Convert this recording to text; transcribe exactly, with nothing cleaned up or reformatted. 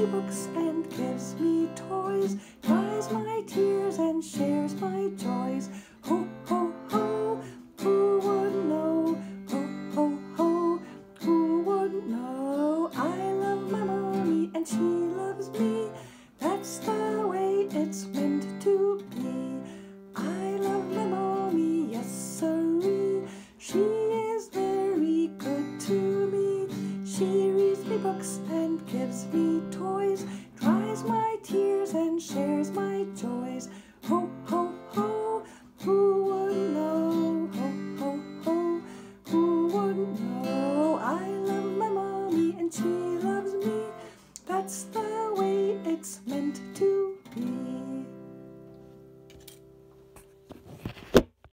books and gives me toys, dries my tears and shares my joys. Ho, ho, ho, who would know? Ho, ho, ho, who would know? I love my mommy and she loves me. That's the way it's meant to be. I love my mommy, yes siree. She is very good to me. She reads me books and gives me toys, dries my tears and shares my joys. Ho, ho, ho, who would know? Ho, ho, ho, who would know? I love my mommy and she loves me. That's the way it's meant